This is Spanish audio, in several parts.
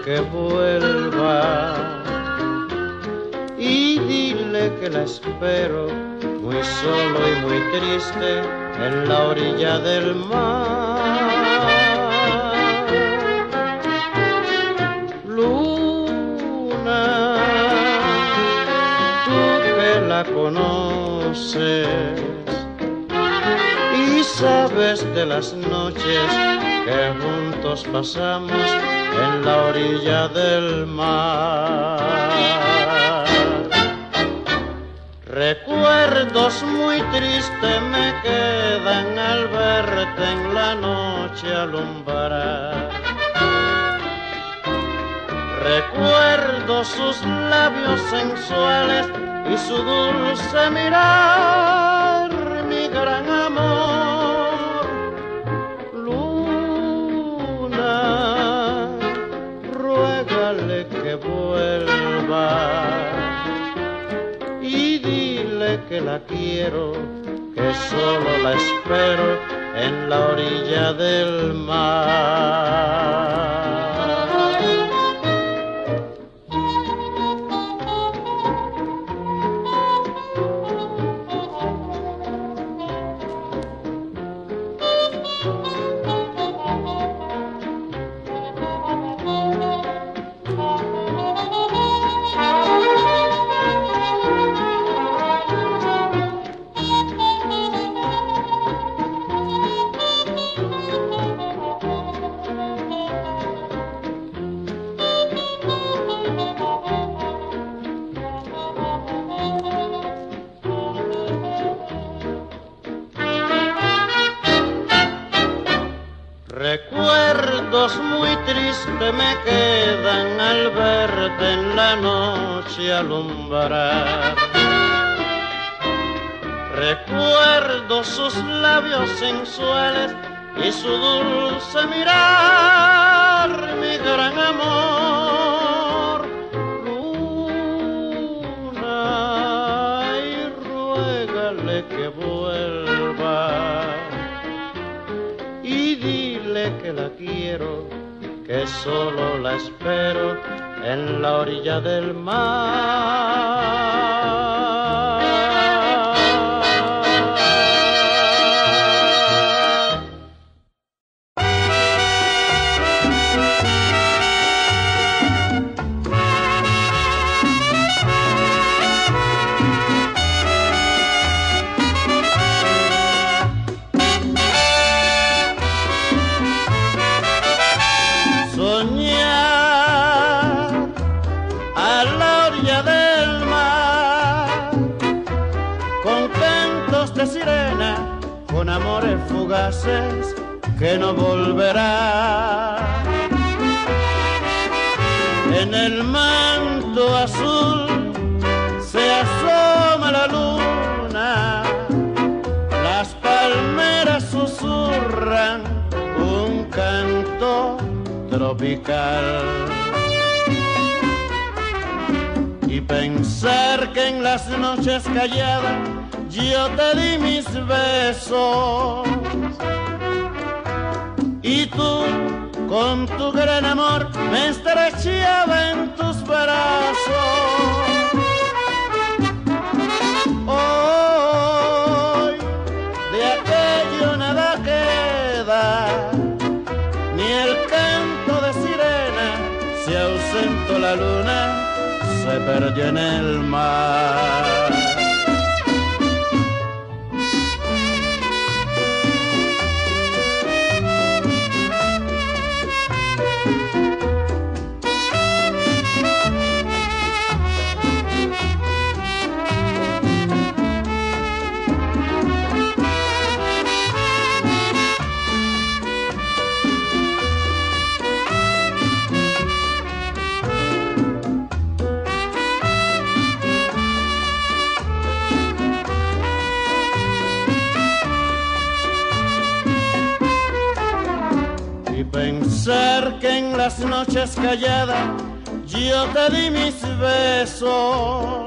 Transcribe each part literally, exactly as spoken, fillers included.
que vuelva y dile que la espero muy solo y muy triste en la orilla del mar. Luna, tú que la conoces y sabes de las noches que juntos pasamos en la orilla del mar. Recuerdos muy tristes me quedan al verte en la noche alumbrar. Recuerdo sus labios sensuales y su dulce mirar, mi gran amor. Luna, ruégale que vuelva y dile que la quiero, que solo la espero en la orilla del mar. Recuerdos muy tristes me quedan al verte en la noche alumbrar. Recuerdo sus labios sensuales y su dulce mirar, mi gran amor. Luna, y ruégale que vuelva y dile que la quiero, que solo la espero en la orilla del mar. Con amores fugaces que no volverá. En el manto azul se asoma la luna, las palmeras susurran un canto tropical. Y pensar que en las noches calladas yo te di mis besos y tú con tu gran amor me estrechaba en tus brazos. Hoy de aquello nada queda, ni el canto de sirena, se ausentó la luna, se perdió en el mar. Pensar que en las noches calladas yo te di mis besos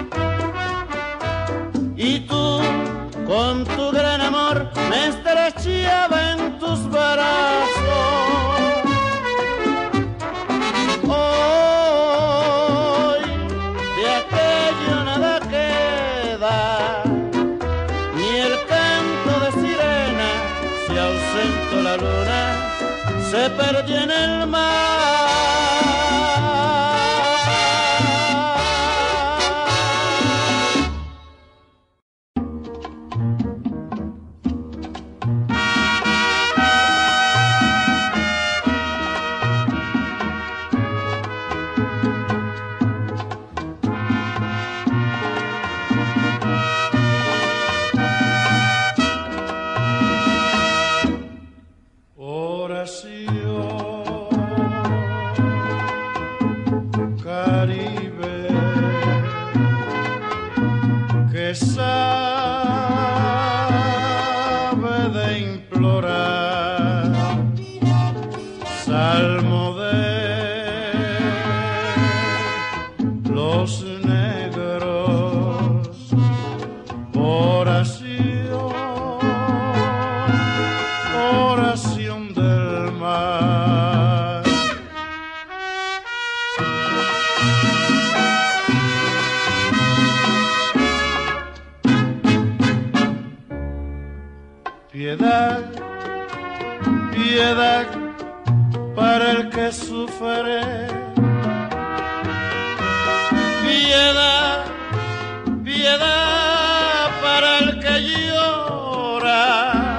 y tú con tu gran amor me estrechaba en tus brazos. aquello nada queda, ni el canto de sirena, si ausento la luna, se perdió en el mar. Piedad, piedad para el que sufre. Piedad, piedad para el que llora.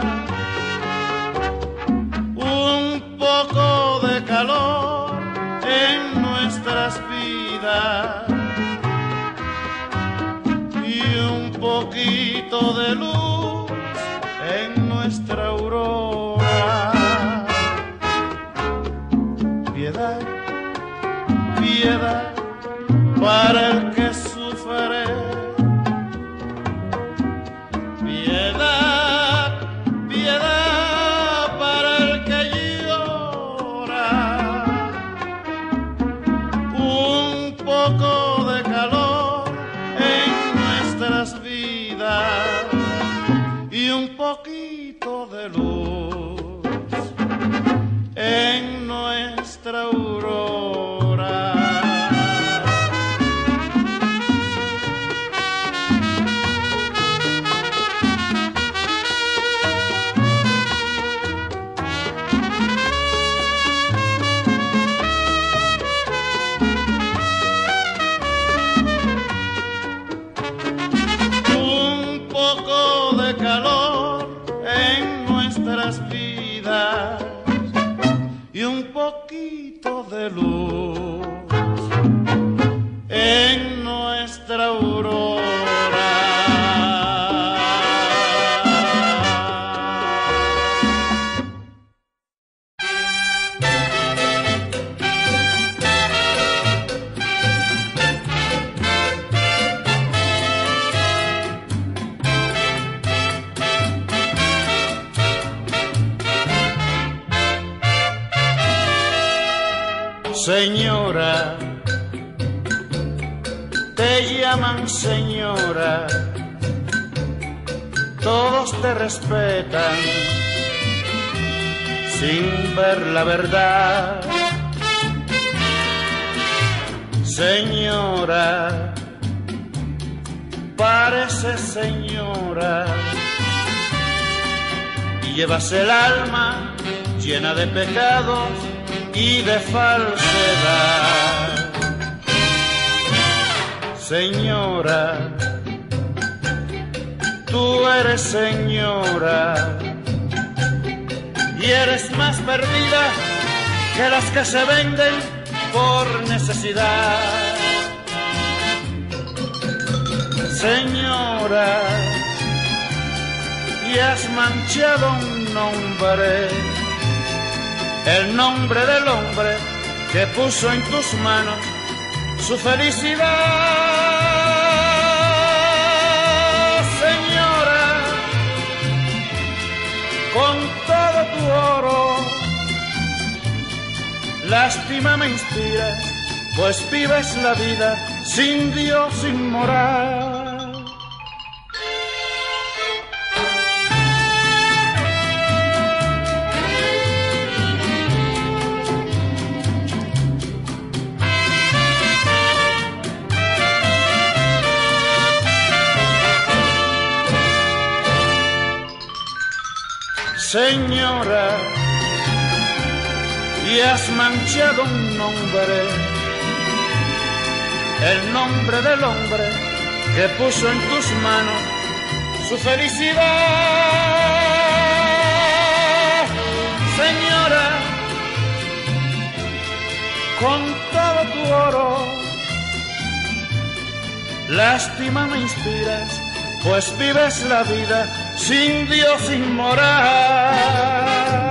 Un poco de calor en nuestras vidas y un poquito de luz en nuestra aurora. Piedad, piedad para el que sufre. Piedad, piedad para el que llora. Un poco de calor en nuestras vidas y un poquito de luz en nuestra aurora. Un poco de calor en nuestras vidas y un poquito de luz en nuestra aurora. Señora, te llaman señora, todos te respetan sin ver la verdad. Señora, parece señora y llevas el alma llena de pecados y de falsedad. Señora, tú eres señora y eres más perdida que las que se venden por necesidad. Señora, y has manchado un nombre, el nombre del hombre que puso en tus manos su felicidad. Señora, con todo tu oro, lástima me inspiras, pues vives la vida sin Dios, sin moral. Señora, y has manchado un nombre, el nombre del hombre que puso en tus manos su felicidad. Señora, con todo tu oro, lástima me inspiras, pues vives la vida sin Dios, sin moral.